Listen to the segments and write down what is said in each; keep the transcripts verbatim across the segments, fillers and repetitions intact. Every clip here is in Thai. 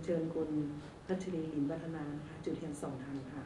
เชิญคุณพัชรีหลินวัฒนานะคะจุดเทียนสองทางค่ะ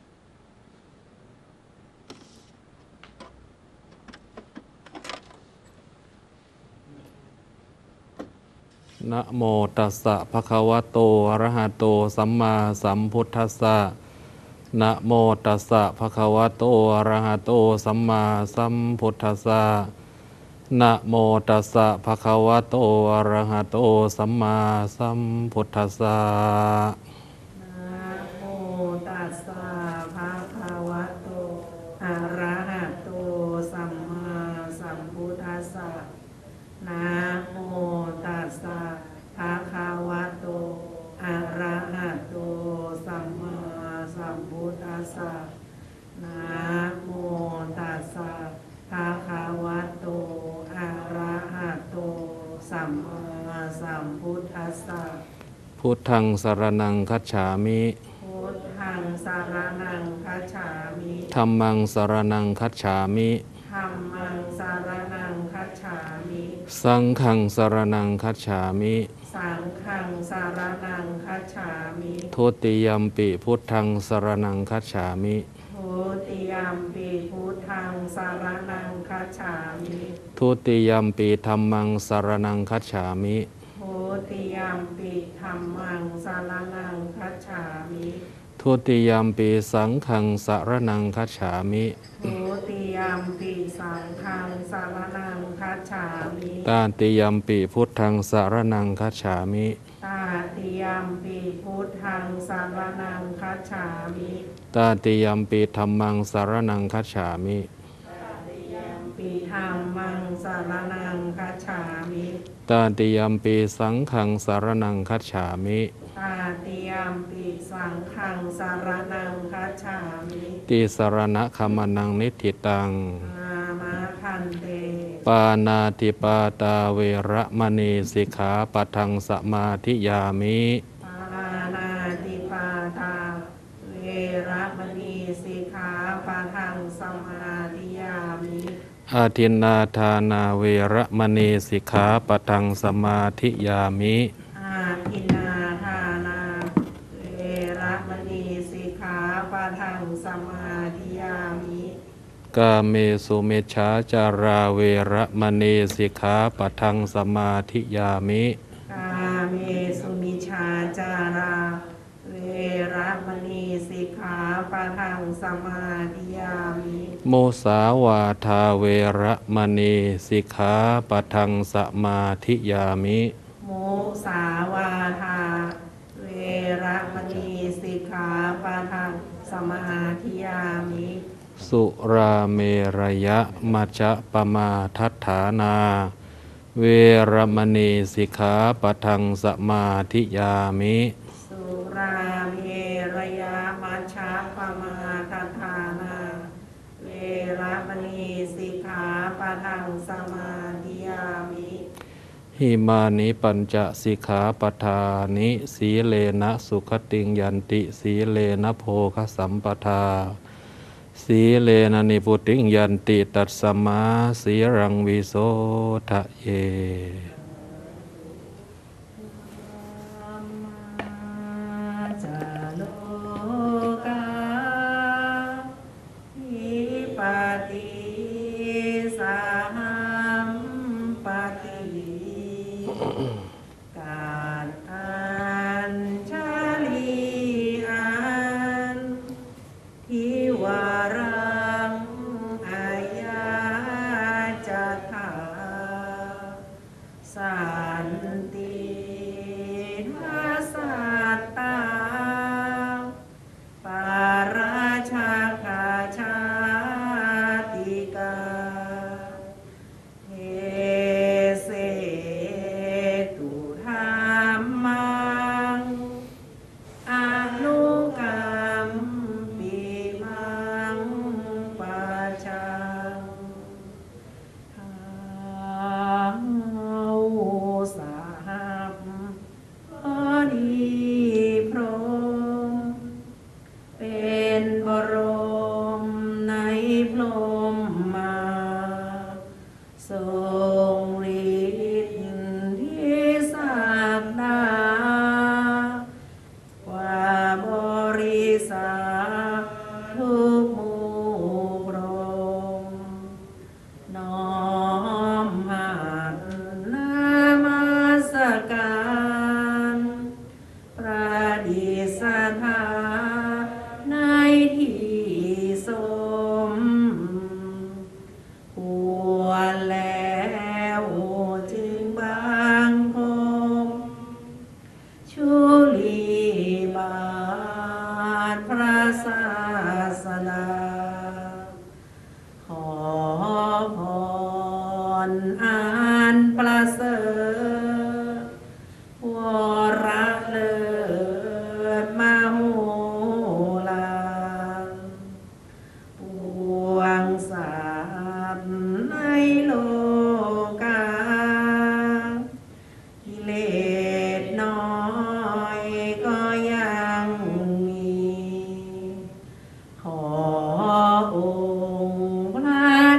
นะโมตัสสะภะคะวะโตอะระหะโตสัมมาสัมพุทธัสสะนะโมตัสสะภะคะวะโตอะระหะโตสัมมาสัมพุทธัสสะนะโมตัสสะภะคะวะโตอะระหะโตสัมมาสัมพุทธัสสะนะโมตัสสะภะคะวะโตอะระหะโตสัมมาสัมพุทธัสสะนะโมตัสสะภะคะวะโตอะระหะโตสัมมาสัมพุทธัสสะนะโมตัสสะภะคะวะโตอะระหะโตสัมมาสัมพุทธัสสะพุทธังสรณังคัจฉามิพุทธังสรณังคัจฉามิธัมมังสรณังคัจฉามิธัมมังสรณังคัจฉามิสังฆังสรณังคัจฉามิสังฆังสรณังคัจฉามิทุติยัมปิพุทธังสรณังคัจฉามิทุติยัมปิพุทธังสรณังคัจฉามิทุติยัมปิธัมมังสรณังคัจฉามิทุติยัมปิธัมมังสรณังคัจฉามิทุติยัมปิสังฆังสรณังคัจฉามิทุติยัมปิสังฆังสรณังคัจฉามิตาติยัมปิพุทธังสรณังคัจฉามิตาติยัมปิพุทธังสรณังคัจฉามิตาติยัมปิธัมมังสรณังคัจฉามิตาติยัมปิธัมมังสรณังคัจฉามิตาติยัมปิสังฆังสรณังคัจฉามิตาติยัมปิสังฆังสรณังคัจฉามิติสรณะคัมมนังนิทิตังอามะคันเตปานาติปาตาเวระมณีสิกขาปะทังสมาธิยามิปานาติปาตาเวระมณีสิกขาปะทังสมาธิยามิอาทินนาทานาเวระมณีสิกขาปะทังสมาธิยามิอาทินนาทานาเวระมณีสิกขาปะทังสมาธิยามิกาเมสุเมชฌาจาราเวระมณีสิกขาปะทังสมาธิยามิกาเมสุมิชฌาจาราเวระมณีสิกขาปะทังสมาธิยามิโมสาวาทาเวระมณีสิกขาปะทังสมาธิยามิโมสาวาทาเวระมณีสิกขาปะทังสมาธิยามิสุราเมรยะมัจจปมาทัฏฐานาเวระมณีสิกขาปะทังสมาธิยามิสุราเมรยะมัจจปมาทัฏฐานาเวระมณีสิกขาปะทังสมาธิยามิหิมานิปัญจสิกขาปทานิสีเลนะสุขติงยันติสีเลนะโภคสัมปทาสีเลนะนิพุติงยันติตัสสมาสีรังวิโสทะเย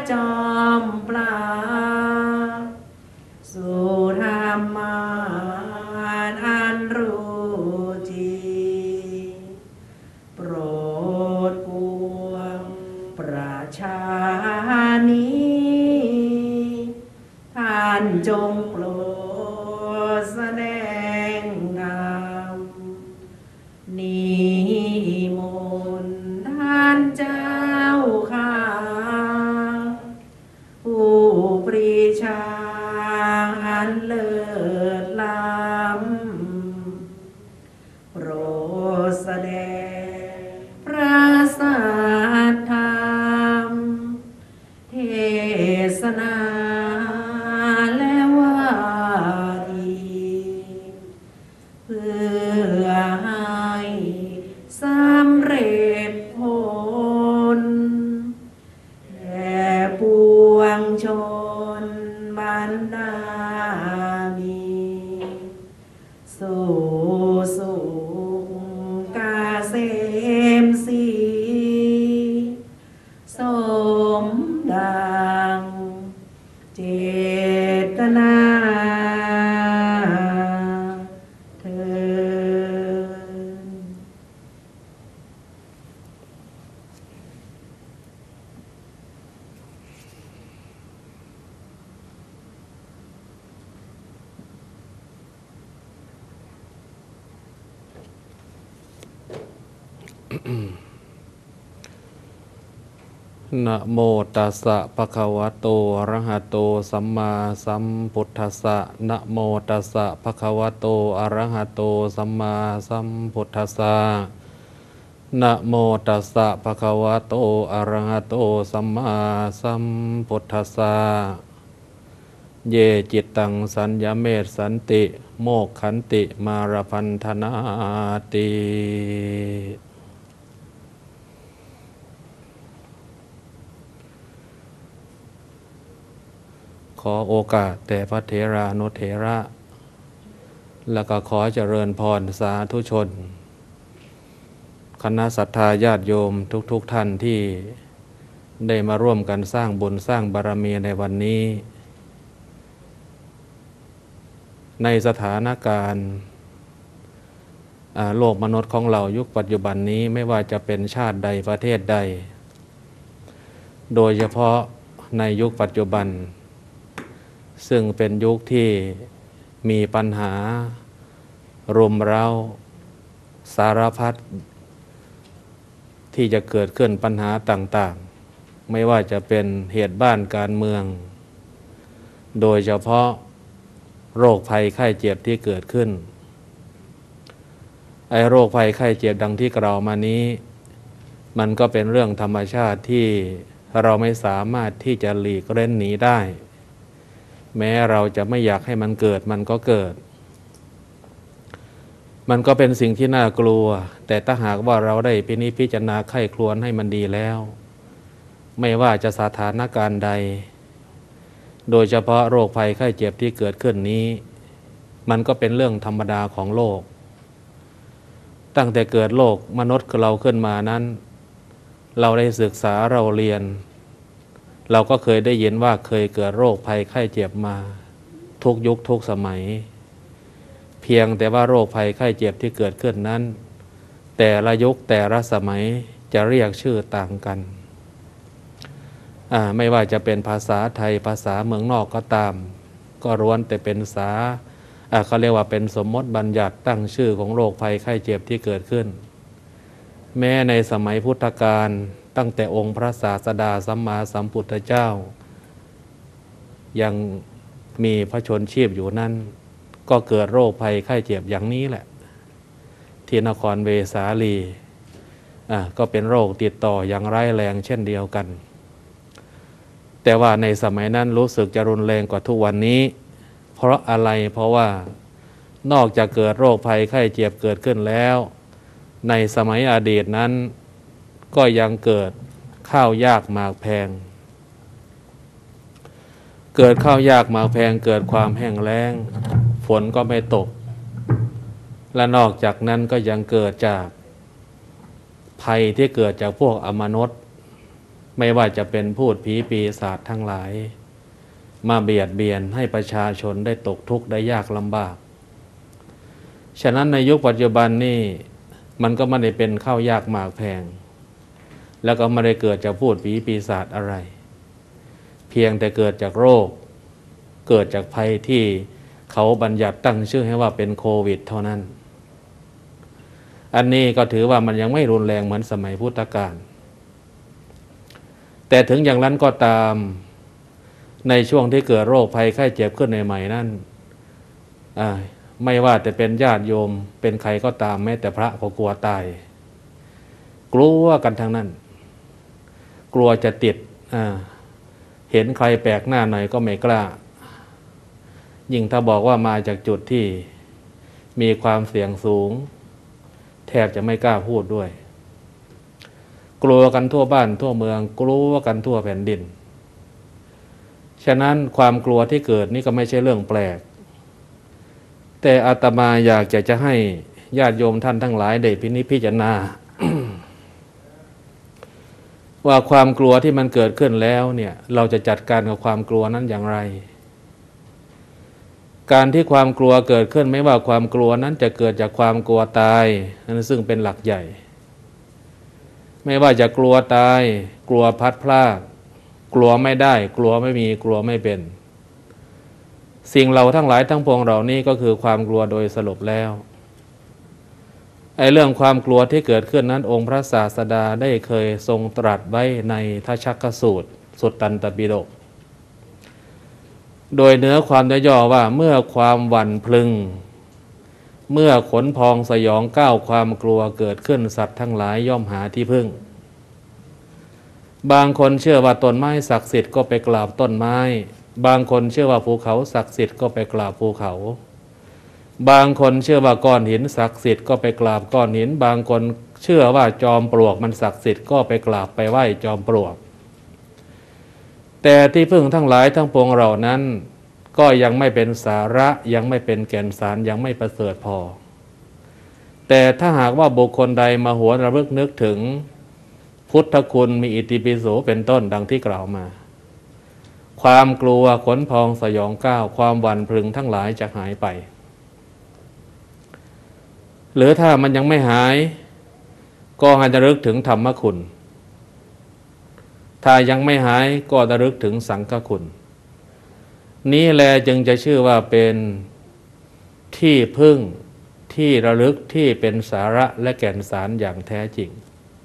จอมปลาสุธรรมาอันรู้จริงโปรดปวงประชานีท่านจงโปรดแสดงธรรมนิมนต์ท่านเจ้าข้าผู้ปรีชาอันเลิศล้ำโปรดแสดงพระสัทธรรมเทศนาและว่าดีเพื่อให้สำเร็จผลแด่ปวงชนบรรดามีสุสุขเกษมสีสมดังเจตนาเถิดนะโมตัสสะภะคะวะโตอะระหะโตสัมมาสัมพุทธัสสะนะโมตัสสะภะคะวะโตอะระหะโตสัมมาสัมพุทธัสสะนะโมตัสสะภะคะวะโตอะระหะโตสัมมาสัมพุทธัสสะเยจิตตังสัญญเมตสันติโมกขันติมารพันธนาติขอโอกาสแต่พระเถรานุเถระ แล้วก็ขอเจริญพรสาธุชน คณะศรัทธาญาติโยมทุกๆ ท่านที่ได้มาร่วมกันสร้างบุญสร้างบารมีในวันนี้ ในสถานการณ์โลกมนุษย์ของเรายุคปัจจุบันนี้ไม่ว่าจะเป็นชาติใดประเทศใด โดยเฉพาะในยุคปัจจุบันซึ่งเป็นยุคที่มีปัญหารุมเร้าสารพัดที่จะเกิดขึ้นปัญหาต่างๆไม่ว่าจะเป็นเหตุบ้านการเมืองโดยเฉพาะโรคภัยไข้เจ็บที่เกิดขึ้นไอ้โรคภัยไข้เจ็บดังที่กล่าวมานี้มันก็เป็นเรื่องธรรมชาติที่เราไม่สามารถที่จะหลีกเล่นหนีได้แม้เราจะไม่อยากให้มันเกิดมันก็เกิดมันก็เป็นสิ่งที่น่ากลัวแต่ถ้าหากว่าเราได้พินิจพิจารณาไข้ครวญให้มันดีแล้วไม่ว่าจะสถานการณ์ใดโดยเฉพาะโรคภัยไข้เจ็บที่เกิดขึ้นนี้มันก็เป็นเรื่องธรรมดาของโลกตั้งแต่เกิดโลกมนุษย์เราขึ้นมานั้นเราได้ศึกษาเราเรียนเราก็เคยได้ยินว่าเคยเกิดโรคภัยไข้เจ็บมาทุกยุคทุกสมัยเพียงแต่ว่าโรคภัยไข้เจ็บที่เกิดขึ้นนั้นแต่ละยุคแต่ละสมัยจะเรียกชื่อต่างกันไม่ว่าจะเป็นภาษาไทยภาษาเมืองนอกก็ตามก็ล้วนแต่เป็นสาเขาเรียกว่าเป็นสมมติบัญญัติตั้งชื่อของโรคภัยไข้เจ็บที่เกิดขึ้นแม้ในสมัยพุทธกาลตั้งแต่องค์พระศาสดาสัมมาสัมพุทธเจ้ายังมีพระชนชีพอยู่นั้นก็เกิดโรคภัยไข้เจ็บอย่างนี้แหละที่นครเวสาลีอ่ะก็เป็นโรคติดต่ออย่างร้ายแรงเช่นเดียวกันแต่ว่าในสมัยนั้นรู้สึกจะรุนแรงกว่าทุกวันนี้เพราะอะไรเพราะว่านอกจากเกิดโรคภัยไข้เจ็บเกิดขึ้นแล้วในสมัยอดีตนั้นก็ยังเกิดข้าวยากหมากแพงเกิดข้าวยากหมากแพงเกิดความแห้งแล้งฝนก็ไม่ตกและนอกจากนั้นก็ยังเกิดจากภัยที่เกิดจากพวกอมนุษย์ไม่ว่าจะเป็นพูดผีปีศาจทั้งหลายมาเบียดเบียนให้ประชาชนได้ตกทุกข์ได้ยากลำบากฉะนั้นในยุคปัจจุบันนี่มันก็ไม่ได้เป็นข้าวยากหมากแพงแล้วก็ไม่ได้เกิดจากพูดผีปีศาจอะไรเพียงแต่เกิดจากโรคเกิดจากภัยที่เขาบัญญัติตั้งชื่อให้ว่าเป็นโควิดเท่านั้นอันนี้ก็ถือว่ามันยังไม่รุนแรงเหมือนสมัยพุทธกาลแต่ถึงอย่างนั้นก็ตามในช่วงที่เกิดโรคภัยไข้เจ็บขึ้นใหม่ๆนั้นไม่ว่าแต่เป็นญาติโยมเป็นใครก็ตามแม้แต่พระก็กลัวตายกลัวกันทั้งนั้นกลัวจะติดเห็นใครแปลกหน้าหน่อยก็ไม่กล้ายิ่งถ้าบอกว่ามาจากจุดที่มีความเสี่ยงสูงแทบจะไม่กล้าพูดด้วยกลัวกันทั่วบ้านทั่วเมืองกลัวกันทั่วแผ่นดินฉะนั้นความกลัวที่เกิดนี่ก็ไม่ใช่เรื่องแปลกแต่อาตมาอยากจะจะให้ญาติโยมท่านทั้งหลายได้พินิจพิจารณา ว่าความกลัวที่มันเกิดขึ้นแล้วเนี่ยเราจะจัดการกับความกลัวนั้นอย่างไรการที่ความกลัวเกิดขึ้นไม่ว่าความกลัวนั้นจะเกิดจากความกลัวตายนั่นซึ่งเป็นหลักใหญ่ไม่ว่าจะกลัวตายกลัวพัดพลากกลัวไม่ได้กลัวไม่มีกลัวไม่เป็นสิ่งเราทั้งหลายทั้งปวงเหล่านี้ก็คือความกลัวโดยสรุปแล้วไอ้เรื่องความกลัวที่เกิดขึ้นนั้นองค์พระศาสดาได้เคยทรงตรัสไว้ในทัชฌกสูตรสุตตันตปิฎกโดยเนื้อความย่อๆว่าเมื่อความหวั่นพลึงเมื่อขนพองสยองก้าวความกลัวเกิดขึ้นสัตว์ทั้งหลายย่อมหาที่พึ่งบางคนเชื่อว่าต้นไม้ศักดิ์สิทธิ์ก็ไปกราบต้นไม้บางคนเชื่อว่าภูเขาศักดิ์สิทธิ์ก็ไปกราบภูเขาบางคนเชื่อว่าก้อนหินศักดิ์สิทธิ์ก็ไปกราบก้อนหินบางคนเชื่อว่าจอมปลวกมันศักดิ์สิทธิ์ก็ไปกราบไปไหว้จอมปลวกแต่ที่พึ่งทั้งหลายทั้งปวงเหล่านั้นก็ยังไม่เป็นสาระยังไม่เป็นแก่นสารยังไม่ประเสริฐพอแต่ถ้าหากว่าบุคคลใดมาหวนระลึกนึกถึงพุทธคุณมีอิติปิโสเป็นต้นดังที่กล่าวมาความกลัวขนพองสยองก้าวความหวั่นพลึงทั้งหลายจะหายไปหรือถ้ามันยังไม่หายก็ให้ระลึกถึงธรรมคุณถ้ายังไม่หายก็ระลึกถึงสังฆคุณนี้แลจึงจะชื่อว่าเป็นที่พึ่งที่ระลึกที่เป็นสาระและแก่นสารอย่างแท้จริง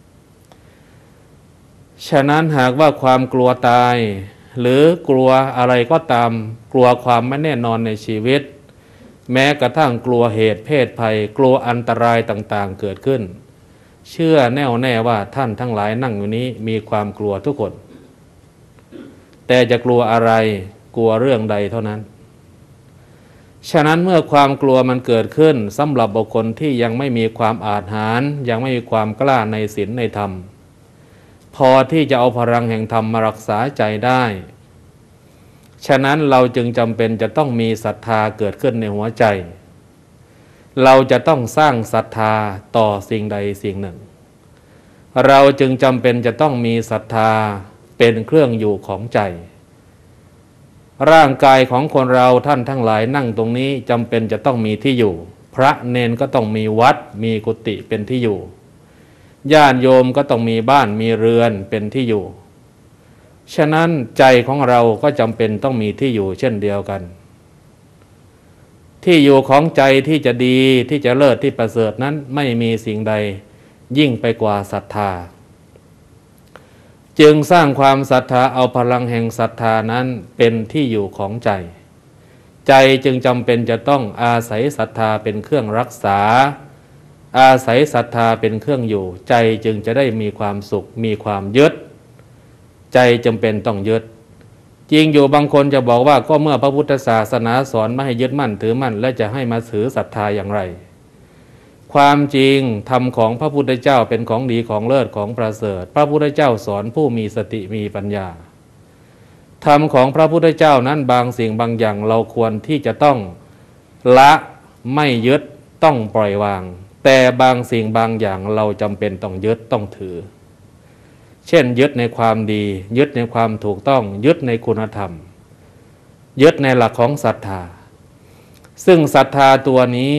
ฉะนั้นหากว่าความกลัวตายหรือกลัวอะไรก็ตามกลัวความไม่แน่นอนในชีวิตแม้กระทั่งกลัวเหตุเพศภัยกลัวอันตรายต่างๆเกิดขึ้นเชื่อแน่วแน่ว่าท่านทั้งหลายนั่งอยู่นี้มีความกลัวทุกคนแต่จะกลัวอะไรกลัวเรื่องใดเท่านั้นฉะนั้นเมื่อความกลัวมันเกิดขึ้นสำหรับบุคคลที่ยังไม่มีความอาจหาญยังไม่มีความกล้าในศีลในธรรมพอที่จะเอาพลังแห่งธรรมมารักษาใจได้ฉะนั้นเราจึงจำเป็นจะต้องมีศรัทธาเกิดขึ้นในหัวใจเราจะต้องสร้างศรัทธาต่อสิ่งใดสิ่งหนึ่งเราจึงจำเป็นจะต้องมีศรัทธาเป็นเครื่องอยู่ของใจร่างกายของคนเราท่านทั้งหลายนั่งตรงนี้จำเป็นจะต้องมีที่อยู่พระเนนก็ต้องมีวัดมีกุฏิเป็นที่อยู่ญาติโยมก็ต้องมีบ้านมีเรือนเป็นที่อยู่ฉะนั้นใจของเราก็จำเป็นต้องมีที่อยู่เช่นเดียวกันที่อยู่ของใจที่จะดีที่จะเลิศที่ประเสริฐนั้นไม่มีสิ่งใดยิ่งไปกว่าศรัทธาจึงสร้างความศรัทธาเอาพลังแห่งศรัทธานั้นเป็นที่อยู่ของใจใจจึงจำเป็นจะต้องอาศัยศรัทธาเป็นเครื่องรักษาอาศัยศรัทธาเป็นเครื่องอยู่ใจจึงจะได้มีความสุขมีความยึดใจจำเป็นต้องยึดจริงอยู่บางคนจะบอกว่าก็เมื่อพระพุทธศาสนาสอนไม่ให้ยึดมั่นถือมั่นและจะให้มาถือศรัทธาอย่างไรความจริงธรรมของพระพุทธเจ้าเป็นของดีของเลิศของประเสริฐพระพุทธเจ้าสอนผู้มีสติมีปัญญาธรรมของพระพุทธเจ้านั้นบางสิ่งบางอย่างเราควรที่จะต้องละไม่ยึดต้องปล่อยวางแต่บางสิ่งบางอย่างเราจำเป็นต้องยึดต้องถือฉเช่นยึดในความดียึดในความถูกต้องยึดในคุณธรรมยึดในหลักของศรัทธาซึ่งศรัทธาตัวนี้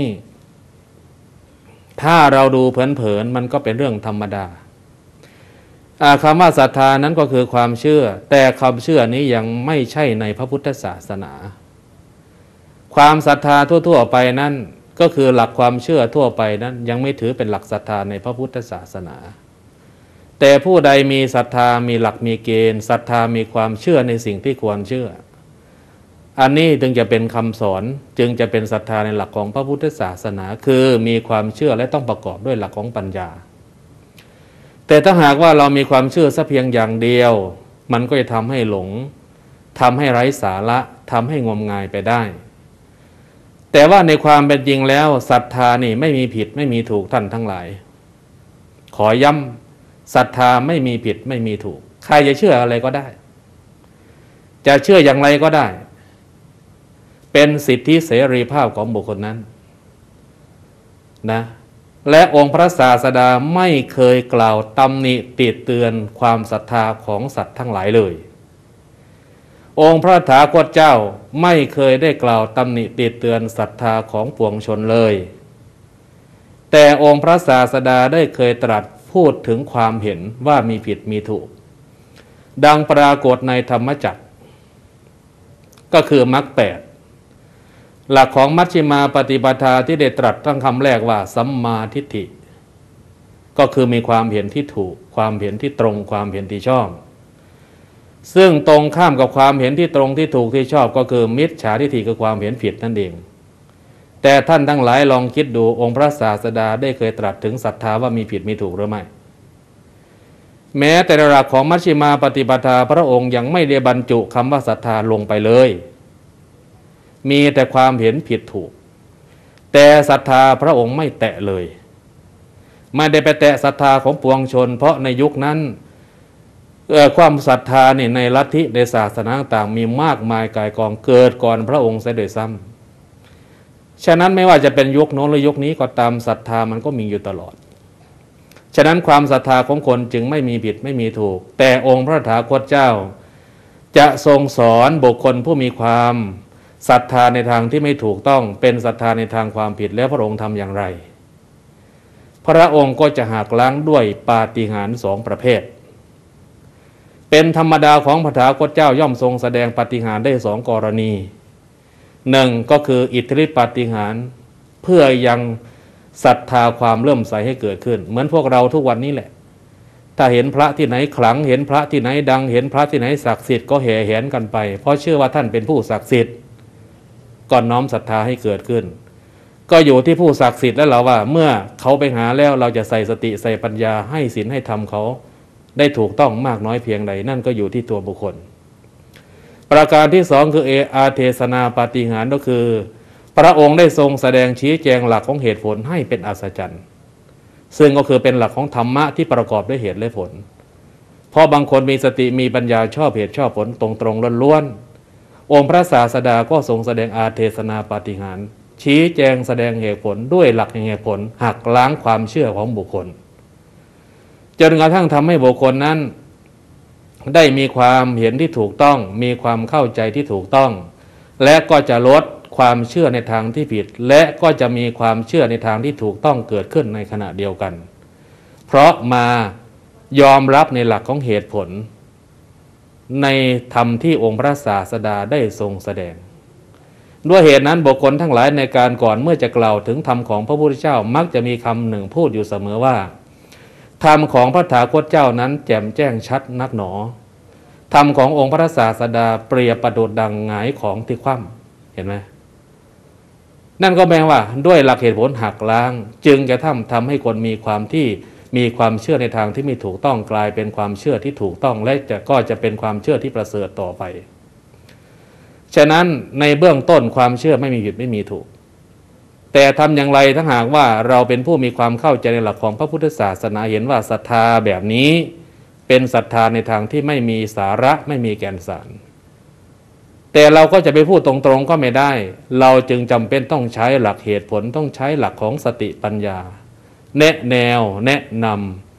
ถ้าเราดูเผินๆมันก็เป็นเรื่องธรรมดาคำว่าศรัทธานั้นก็คือความเชื่อแต่ความเชื่อนี้ยังไม่ใช่ในพระพุทธศาสนาความศรัทธาทั่วๆไปนั้นก็คือหลักความเชื่อทั่วไปนั้นยังไม่ถือเป็นหลักศรัทธาในพระพุทธศาสนาแต่ผู้ใดมีศรัทธามีหลักมีเกณฑ์ศรัทธามีความเชื่อในสิ่งที่ควรเชื่ออันนี้จึงจะเป็นคำสอนจึงจะเป็นศรัทธาในหลักของพระพุทธศาสนาคือมีความเชื่อและต้องประกอบด้วยหลักของปัญญาแต่ถ้าหากว่าเรามีความเชื่อสักเพียงอย่างเดียวมันก็จะทำให้หลงทำให้ไร้สาระทำให้งมงายไปได้แต่ว่าในความเป็นจริงแล้วศรัทธานี่ไม่มีผิดไม่มีถูกท่านทั้งหลายขอย้ำศรัทธาไม่มีผิดไม่มีถูกใครจะเชื่ออะไรก็ได้จะเชื่ออย่างไรก็ได้เป็นสิทธิเสรีภาพของบุคคลนั้นนะและองค์พระศาสดาไม่เคยกล่าวตำหนิติเตือนความศรัทธาของสัตว์ทั้งหลายเลยองค์พระถาคตเจ้าไม่เคยได้กล่าวตำหนิติเตือนศรัทธาของปวงชนเลยแต่องค์พระศาสดาได้เคยตรัสพูดถึงความเห็นว่ามีผิดมีถูกดังปรากฏในธรรมจักรก็คือมรรคแปดหลักของมัชฌิมาปฏิปทาที่ได้ตรัสตั้งคำแรกว่าสัมมาทิฏฐิก็คือมีความเห็นที่ถูกความเห็นที่ตรงความเห็นที่ชอบซึ่งตรงข้ามกับความเห็นที่ตรงที่ถูกที่ชอบก็คือมิจฉาทิฏฐิคือความเห็นผิดนั่นเองแต่ท่านทั้งหลายลองคิดดูองค์พระศาสดาได้เคยตรัสถึงศรัทธาว่ามีผิดมีถูกหรือไม่แม้แต่หลักของมัชฌิมาปฏิปทาพระองค์ยังไม่ได้บรรจุคำว่าศรัทธาลงไปเลยมีแต่ความเห็นผิดถูกแต่ศรัทธาพระองค์ไม่แตะเลยไม่ได้ไปแตะศรัทธาของปวงชนเพราะในยุคนั้นความศรัทธานี่ในลัทธิในศาสนาต่างมีมากมายกายกองเกิดก่อนพระองค์เสียโดยซ้ำฉะนั้นไม่ว่าจะเป็นยุคโน้นหรือยุคนี้ก็ตามศรัทธามันก็มีอยู่ตลอดฉะนั้นความศรัทธาของคนจึงไม่มีผิดไม่มีถูกแต่องค์พระตถาคตเจ้าจะทรงสอนบุคคลผู้มีความศรัทธาในทางที่ไม่ถูกต้องเป็นศรัทธาในทางความผิดแล้วพระองค์ทำอย่างไรพระองค์ก็จะหักล้างด้วยปาฏิหาริย์สองประเภทเป็นธรรมดาของพระตถาคตเจ้าย่อมทรงแสดงปาฏิหาริย์ได้สองกรณีหนึ่งก็คืออิทธิฤทธิปาฏิหาริย์เพื่อยังศรัทธาความเลื่อมใสให้เกิดขึ้นเหมือนพวกเราทุกวันนี้แหละถ้าเห็นพระที่ไหนขลังเห็นพระที่ไหนดังเห็นพระที่ไหนศักดิ์สิทธิ์ก็แห่แหนกันไปเพราะเชื่อว่าท่านเป็นผู้ศักดิ์สิทธิ์ก่อนน้อมศรัทธาให้เกิดขึ้นก็อยู่ที่ผู้ศักดิ์สิทธิ์แล้วเราว่าเมื่อเขาไปหาแล้วเราจะใส่สติใส่ปัญญาให้ศีลให้ธรรมเขาได้ถูกต้องมากน้อยเพียงใดนั่นก็อยู่ที่ตัวบุคคลประการที่สองคือเออาเทศนาปาฏิหาริย์ก็คือพระองค์ได้ทรงแสดงชี้แจงหลักของเหตุผลให้เป็นอัศจรรย์ซึ่งก็คือเป็นหลักของธรรมะที่ประกอบด้วยเหตุและผลเพราะบางคนมีสติมีปัญญาชอบเหตุชอบผลตรงๆล้วนๆองค์พระศาสดาก็ทรงแสดงอาเทศนาปาฏิหาริย์ชี้แจงแสดงเหตุผลด้วยหลักแห่งเหตุผลหักล้างความเชื่อของบุคคลจนกระทั่งทำให้บุคคลนั้นได้มีความเห็นที่ถูกต้องมีความเข้าใจที่ถูกต้องและก็จะลดความเชื่อในทางที่ผิดและก็จะมีความเชื่อในทางที่ถูกต้องเกิดขึ้นในขณะเดียวกันเพราะมายอมรับในหลักของเหตุผลในธรรมที่องค์พระศาสดาได้ทรงแสดงด้วยเหตุนั้นบุคคลทั้งหลายในการก่อนเมื่อจะกล่าวถึงธรรมของพระพุทธเจ้ามักจะมีคำหนึ่งพูดอยู่เสมอว่าธรรมของพระตถาคตเจ้านั้นแจ่มแจ้งชัดนักหนอธรรมขององค์พระศาสดาเปรียบประดุจดังหงายของที่คว่ำเห็นไหมนั่นก็แปลว่าด้วยหลักเหตุผลหักล้างจึงจะทำทำให้คนมีความที่มีความเชื่อในทางที่ไม่ถูกต้องกลายเป็นความเชื่อที่ถูกต้องและจะก็จะเป็นความเชื่อที่ประเสริฐต่อไปฉะนั้นในเบื้องต้นความเชื่อไม่มีผิดไม่มีถูกแต่ทำอย่างไรถ้าหากว่าเราเป็นผู้มีความเข้าใจในหลักของพระพุทธศาสนาเห็นว่าศรัทธาแบบนี้เป็นศรัทธาในทางที่ไม่มีสาระไม่มีแก่นสารแต่เราก็จะไปพูดตรงๆก็ไม่ได้เราจึงจำเป็นต้องใช้หลักเหตุผลต้องใช้หลักของสติปัญญาแนะแนวแนะน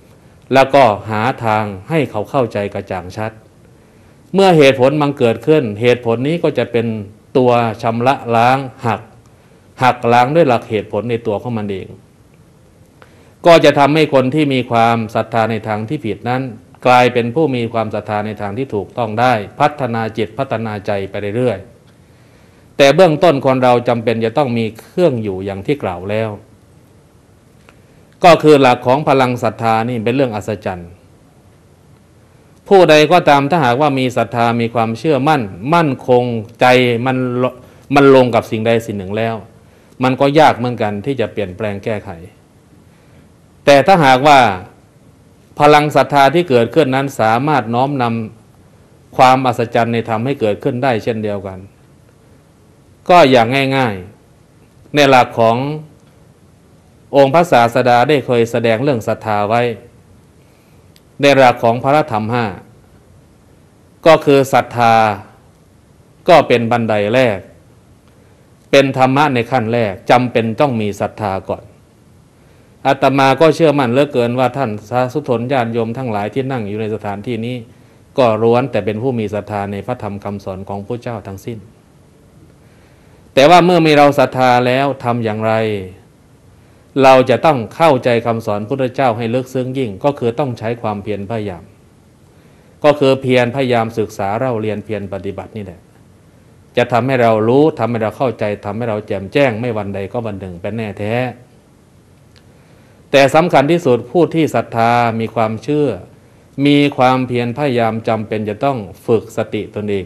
แล้วก็หาทางให้เขาเข้าใจกระจ่างชัดเมื่อเหตุผลมันเกิดขึ้นเหตุผลนี้ก็จะเป็นตัวชำระล้างหักหักล้างด้วยหลักเหตุผลในตัวของมันเองก็จะทำให้คนที่มีความศรัทธาในทางที่ผิดนั้นกลายเป็นผู้มีความศรัทธาในทางที่ถูกต้องได้พัฒนาจิตพัฒนาใจไปเรื่อยๆแต่เบื้องต้นคนเราจำเป็นจะต้องมีเครื่องอยู่อย่างที่กล่าวแล้วก็คือหลักของพลังศรัทธานี่เป็นเรื่องอัศจรรย์ผู้ใดก็ตามถ้าหากว่ามีศรัทธามีความเชื่อมั่นมั่นคงใจมันมันลงกับสิ่งใดสิ่งหนึ่งแล้วมันก็ยากเหมือนกันที่จะเปลี่ยนแปลงแก้ไขแต่ถ้าหากว่าพลังศรัทธาที่เกิดขึ้นนั้นสามารถน้อมนำความอัศจรรย์ในธรรมให้เกิดขึ้นได้เช่นเดียวกันก็อย่างง่ายๆในหลักขององค์พระศาสดาได้เคยแสดงเรื่องศรัทธาไว้ในหลักของพระธรรมห้าก็คือศรัทธาก็เป็นบันไดแรกเป็นธรรมะในขั้นแรกจำเป็นต้องมีศรัทธาก่อนอาตมาก็เชื่อมั่นเหลือเกินว่าท่านสาธุชนญาติโยมทั้งหลายที่นั่งอยู่ในสถานที่นี้ก็ล้วนแต่เป็นผู้มีศรัทธาในพระธรรมคำสอนของพระเจ้าทั้งสิ้นแต่ว่าเมื่อมีเราศรัทธาแล้วทำอย่างไรเราจะต้องเข้าใจคำสอนพุทธเจ้าให้ลึกซึ้งยิ่งก็คือต้องใช้ความเพียรพยายามก็คือเพียรพยายามศึกษาเล่าเรียนเพียรปฏิบัตินี่แหละจะทำให้เรารู้ทำให้เราเข้าใจทำให้เราแจ่มแจ้งไม่วันใดก็วันหนึ่งเป็นแน่แท้แต่สำคัญที่สุดผู้ที่ศรัทธามีความเชื่อมีความเพียรพยายามจำเป็นจะต้องฝึกสติตนเอง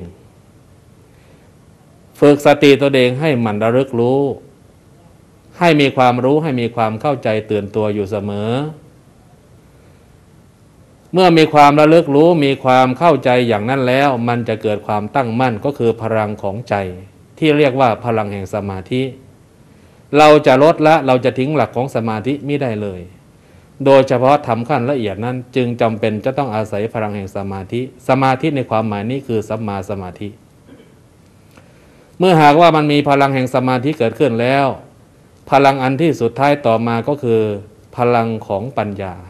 ฝึกสติตนเองให้หมั่นระลึกรู้ให้มีความรู้ให้มีความเข้าใจตื่นตัวอยู่เสมอเมื่อมีความระลึกรู้มีความเข้าใจอย่างนั้นแล้วมันจะเกิดความตั้งมั่นก็คือพลังของใจที่เรียกว่าพลังแห่งสมาธิเราจะลดละเราจะทิ้งหลักของสมาธิไม่ได้เลยโดยเฉพาะทำขั้นละเอียดนั้นจึงจำเป็นจะต้องอาศัยพลังแห่งสมาธิสมาธิในความหมายนี้คือสัมมาสมาธิเมื่อหากว่ามันมีพลังแห่งสมาธิเกิดขึ้นแล้วพลังอันที่สุดท้ายต่อมาก็คือพลังของปัญญา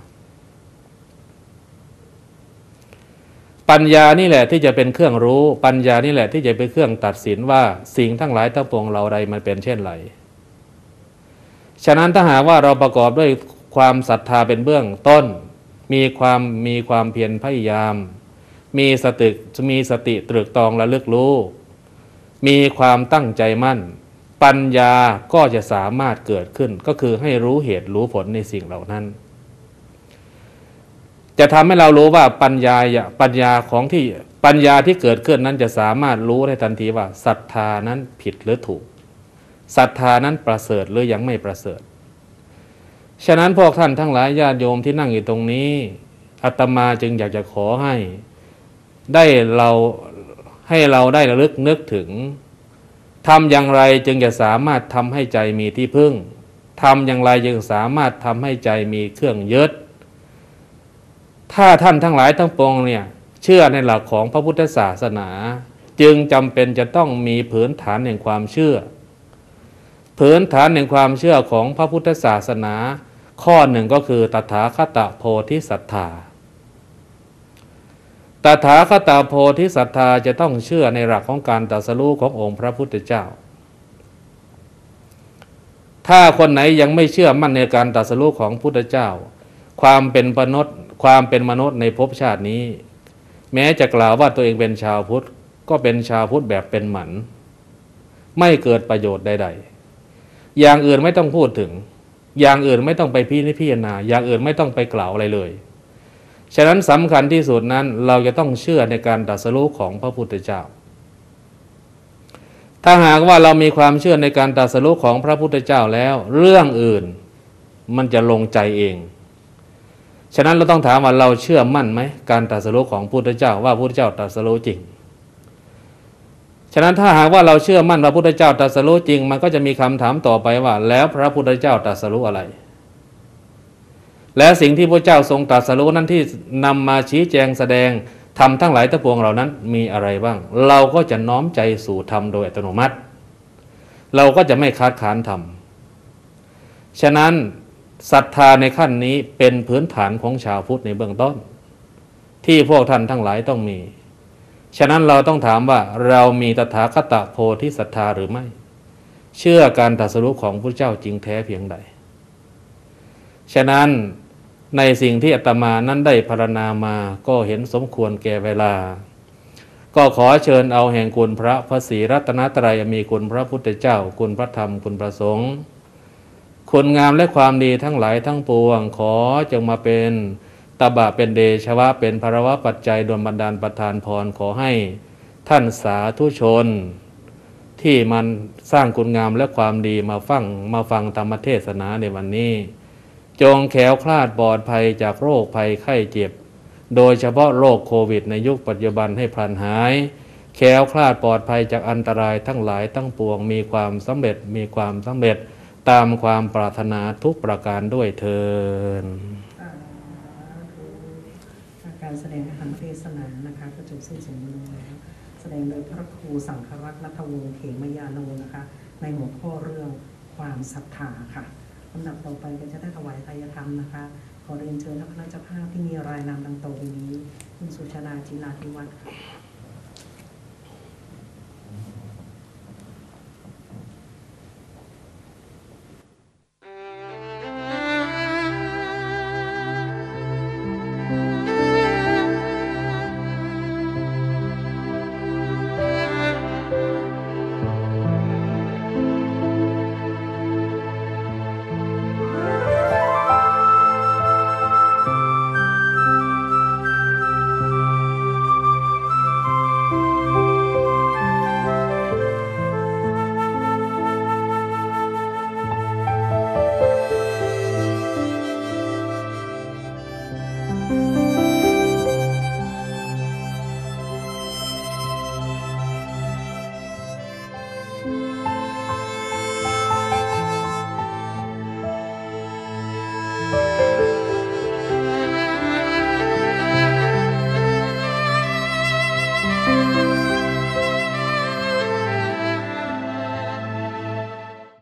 ปัญญานี่แหละที่จะเป็นเครื่องรู้ปัญญานี่แหละที่จะเป็นเครื่องตัดสินว่าสิ่งทั้งหลายทั้งปวงเราใดมันเป็นเช่นไรฉะนั้นถ้าหากว่าเราประกอบด้วยความศรัทธาเป็นเบื้องต้นมีความมีความเพียรพยายามมีสติมีสติตรึกตรองระลึกรู้มีความตั้งใจมั่นปัญญาก็จะสามารถเกิดขึ้นก็คือให้รู้เหตุรู้ผลในสิ่งเหล่านั้นจะทำให้เรารู้ว่าปัญญาปัญญาของที่ปัญญาที่เกิดขึ้นนั้นจะสามารถรู้ได้ทันทีว่าศรัทธานั้นผิดหรือถูกศรัทธานั้นประเสริฐหรือยังไม่ประเสริฐฉะนั้นพวกท่านทั้งหลายญาติโยมที่นั่งอยู่ตรงนี้อาตมาจึงอยากจะขอให้ได้เราให้เราได้ระลึกนึกถึงทำอย่างไรจึงจะสามารถทำให้ใจมีที่พึ่งทำอย่างไรจึงสามารถทำให้ใจมีเครื่องยึดถ้าท่านทั้งหลายทั้งปวงเนี่ยเชื่อในหลักของพระพุทธศาสนาจึงจำเป็นจะต้องมีพื้นฐานแห่งความเชื่อพื้นฐานแห่งความเชื่อของพระพุทธศาสนาข้อหนึ่งก็คือตถาคตโพธิศรัทธาตถาคตโพธิศรัทธาจะต้องเชื่อในหลักของการตรัสรู้ขององค์พระพุทธเจ้าถ้าคนไหนยังไม่เชื่อมั่นในการตรัสรู้ของพุทธเจ้าความเป็นมนุษย์ความเป็นมนุษย์ในภพชาตินี้แม้จะกล่าวว่าตัวเองเป็นชาวพุทธก็เป็นชาวพุทธแบบเป็นหมันไม่เกิดประโยชน์ใดๆอย่างอื่นไม่ต้องพูดถึงอย่างอื่นไม่ต้องไปพิจารณาอย่างอื่นไม่ต้องไปกล่าวอะไรเลยฉะนั้นสำคัญที่สุดนั้นเราจะต้องเชื่อในการตรัสรู้ของพระพุทธเจ้าถ้าหากว่าเรามีความเชื่อในการตรัสรู้ของพระพุทธเจ้าแล้วเรื่องอื่นมันจะลงใจเองฉะนั้นเราต้องถามว่าเราเชื่อมั่นไหมการตรัสรู้ของพระพุทธเจ้าว่าพระพุทธเจ้าตรัสรู้จริงฉะนั้นถ้าหากว่าเราเชื่อมั่นว่าพระพุทธเจ้าตรัสรู้จริงมันก็จะมีคำถามต่อไปว่าแล้วพระพุทธเจ้าตรัสรู้อะไรและสิ่งที่พระเจ้าทรงตรัสรู้นั้นที่นำมาชี้แจงแสดงธรรมทั้งหลายทั้งปวงเหล่านั้นมีอะไรบ้างเราก็จะน้อมใจสู่ธรรมโดยอัตโนมัติเราก็จะไม่คัดค้านธรรมฉะนั้นศรัทธาในขั้นนี้เป็นพื้นฐานของชาวพุทธในเบื้องต้นที่พวกท่านทั้งหลายต้องมีฉะนั้นเราต้องถามว่าเรามีตถาคตโพธิศรัทธาหรือไม่เชื่อการตรัสรู้ของพระเจ้าจริงแท้เพียงใดฉะนั้นในสิ่งที่อาตมานั้นได้พรรณนามาก็เห็นสมควรแก่เวลาก็ขอเชิญเอาแห่งคุณพระพระศรีรัตนตรัยมีคุณพระพุทธเจ้าคุณพระธรรมคุณพระสงฆ์คุณงามและความดีทั้งหลายทั้งปวงขอจงมาเป็นตบะเป็นเดชวะเป็นภรวะปัจจัยดลบันดาลประทานพรขอให้ท่านสาธุชนที่มันสร้างคุณงามและความดีมาฟังมาฟังธรรมเทศนาในวันนี้จงแขวคลาดปลอดภัยจากโรคภัยไข้เจ็บโดยเฉพาะโรคโควิดในยุคปัจจุบันให้พลันหายแขวคลาดปลอดภัยจากอันตรายทั้งหลายทั้งปวงมีความสำเร็จมีความสำเร็จตามความปรารถนาทุกประการด้วยเถิดการแสดงธรรมเทศนานะคะก็จบสิ้นสมบูรณ์แล้วแสดงโดยพระครูสังฆรักษ์นัทวงศ์เขมยาโนนะคะในหัวข้อเรื่องความศรัทธาค่ะลำดับต่อไปก็จะได้ถวายทายธรรมนะคะขอเรียนเชิญท่านคณะเจ้าภาพที่มีรายนามดังต่อไปนี้คุณสุชาดาจิราธิวัฒน์